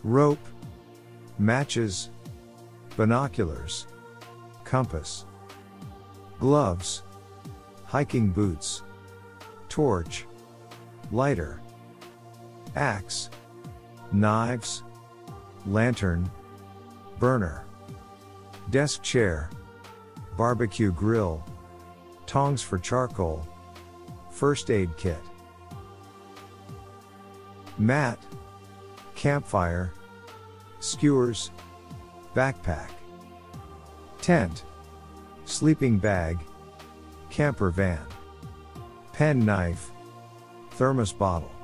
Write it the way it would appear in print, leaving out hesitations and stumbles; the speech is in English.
rope, matches, binoculars, compass, gloves, hiking boots, torch, lighter, axe, knives, lantern, burner, desk chair, barbecue grill, tongs for charcoal, first aid kit, mat, campfire, skewers, backpack, tent, sleeping bag, camper van, pen knife, thermos bottle.